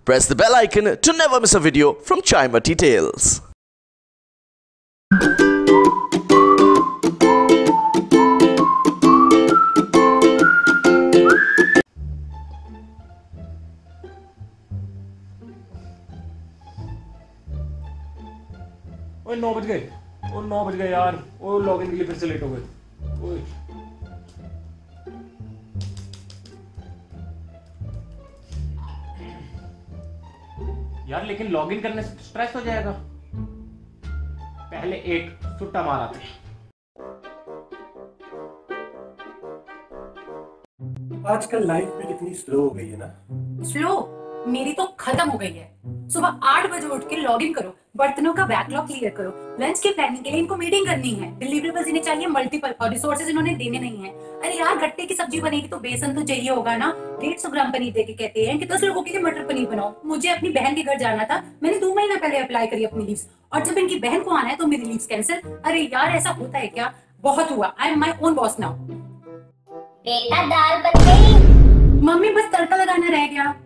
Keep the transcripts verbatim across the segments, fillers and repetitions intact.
Press the bell icon to never miss a video from Chaimati Tales. ओए नौ बज गए। ओ नौ बज गए यार। ओ लॉगिन के लिए फिर से लेट हो गए। ओए यार लेकिन लॉगिन करने से स्ट्रेस हो जाएगा। पहले एक सुट्टा मारा थे। आजकल लाइफ में कितनी स्लो हो गई है ना। स्लो? मेरी तो खत्म हो गई है। सुबह आठ बजे उठ के लॉगिन करो, बर्तनों का बैकलॉग क्लियर करो, लंच की प्लानिंग के लिए इनको मीटिंग करनी है, डिलीवरेबल्स इन्हें चाहिए मल्टीपल और रिसोर्सेज इन्होंने देने नहीं है। अरे यार गट्टे की सब्जी बनेगी तो बेसन तो चाहिए होगा ना। डेढ़ सौ ग्राम पनीर देके कहते हैं कि दस लोगों के लिए मटर पनीर बनाओ। मुझे अपनी बहन के घर जाना था, मैंने दो महीना पहले अप्लाई करी अपनी लीव्स, और जब इनकी बहन को आना है तो मेरी लीव्स कैंसिल। अरे यार ऐसा होता है क्या? बहुत हुआ। I am my own boss now. बेटा दाल बन गई। मम्मी बस तड़का लगाना रह गया।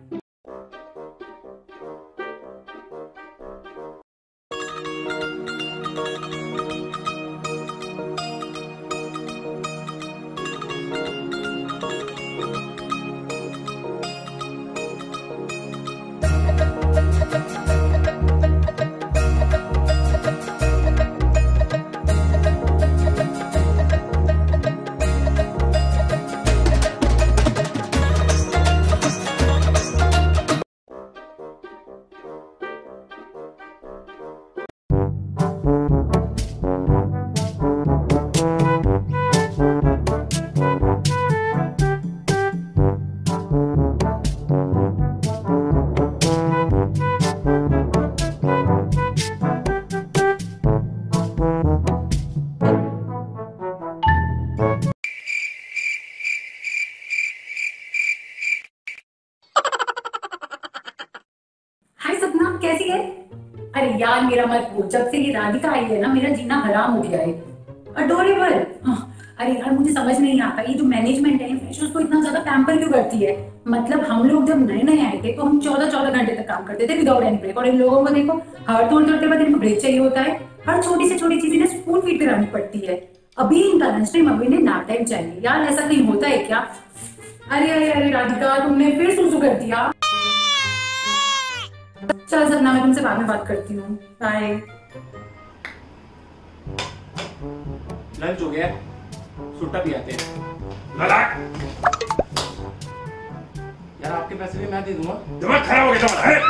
कैसी है? अरे यार मेरा मत पूछ, जब से ये राधिका आई है ना मेरा जीना हराम हो गया है। अडोरेबल। अरे यार मुझे समझ नहीं आता ये जो मैनेजमेंट है फ्रेशर्स को इतना ज्यादा पैम्पर क्यों करती है। मतलब हम लोग जब नए नए आए थे तो हम चौदह चौदह घंटे तक काम करते थे विदाउट एनी ब्रेक, और इन लोगों को देखो हर थोड़ी थोड़ी देर इनको ब्रेक चाहिए होता है। हर छोटी से छोटी चीज इन्हें स्पून फीड करानी पड़ती है। अभी इनका लंच टाइम, अभी इन्हें नैप टाइम चाहिए। यार ऐसा कहीं होता है क्या? अरे अरे अरे राधिका तुमने फिर सुसु कर दिया। चल सपना मैं तुमसे बाद में बात करती हूँ। बाय। लंच हो गया, सुट्टा भी आते हैं। यार आपके पैसे भी मैं दे दूंगा। दिमाग खराब हो गया तुम्हारा।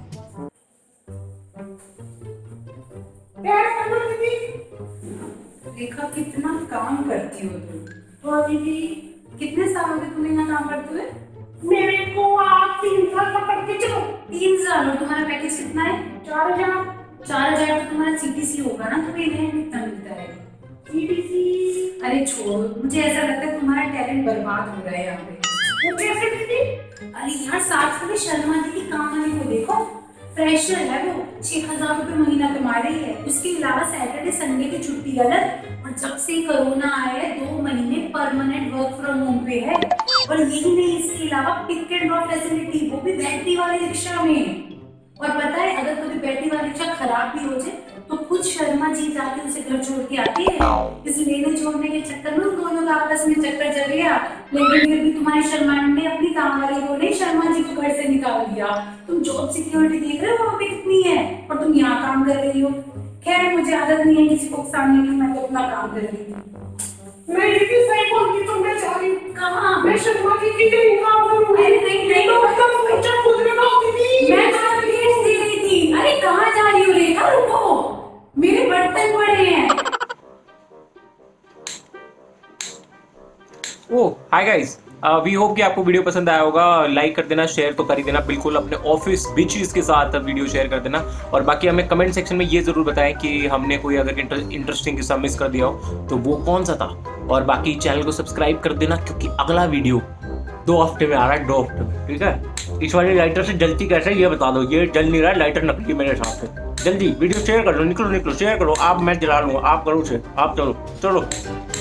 रेखा कितना काम करती हो तुम। और दीदी कितने साल हो गए तुम्हें यहाँ काम करते हुए? मेरे को आप तीन साल पकड़ के चलो। तीन साल? और तुम्हारा पैकेज कितना है? चार हजार। चार हजार तो तुम्हारा सीटीसी होगा ना, तुम्हें इन्हें कितना मिलता है? सीटीसी? अरे छोड़ो, मुझे ऐसा लगता है तुम्हारा टैलेंट बर्बाद हो रहा है यहाँ पे। वो कैसे दीदी? अरे यार साथ वाले शर्मा जी की काम वाली को देखो, फ्रेशर है वो, छह हजार रुपए महीना कमा रही है। उसके अलावा सैटरडे संडे की छुट्टी अलग, और जब से कोरोना आया है दो महीने परमानेंट वर्क फ्रॉम होम पे है। और यही नहीं, इसके अलावा पिक एंड ड्रॉप फैसिलिटी, वो भी बैटरी वाले रिक्शा में। और पता है अगर कभी बैटरी वाला रिक्शा खराब भी हो जाए तो खुद शर्मा जी जाके उसे घर छोड़ के आती है। इस लेने छोड़ने के चक्कर में दोनों का आपस में चक्कर चल गया, लेकिन फिर भी तुम्हारे शर्मा ने अपनी काम वाली को नहीं शर्मा जी को घर से निकाल दिया। तुम जॉब सिक्योरिटी देख रहे हो वहाँ पे कितनी है, और तुम यहाँ काम कर रही हो। खैर मुझे आदत नहीं है किसी को उकसाने की, मैं तो अपना काम कर रही हूँ। मैं ये सही बोलती तो मैं जा रही हूँ। कहाँ? मैं शर्मा जी के लिए काम करूँगी। अरे नहीं नहीं, तो मतलब तुम चल खुद में बात दीदी। मैं तो अपडेट्स दे रही थी। अरे कहाँ जा रही हो रेखा? रुको, मेरे बर्तन पड़े हैं। Oh hi guys, we hope कि आपको वीडियो पसंद आया होगा। लाइक कर देना, शेयर तो कर ही देना बिल्कुल। अपने ऑफिस बिचीज के साथ वीडियो शेयर कर देना, और बाकी हमें कमेंट सेक्शन में ये जरूर बताएं कि हमने कोई अगर इंटरेस्टिंग किस्सा मिस कर दिया हो तो वो कौन सा था। और बाकी चैनल को सब्सक्राइब कर देना, क्योंकि अगला वीडियो दो हफ्ते में आ रहा है, दो हफ्ते में, ठीक है। इस वाली लाइटर से जलती कैसे ये बता दो, ये जल नहीं रहा है, लाइटर नकली मेरे हिसाब से। जल्दी वीडियो शेयर कर लो, निकलो निकलो शेयर करो। आप मैं जला लूँगा, आप करो से, आप चलो चलो।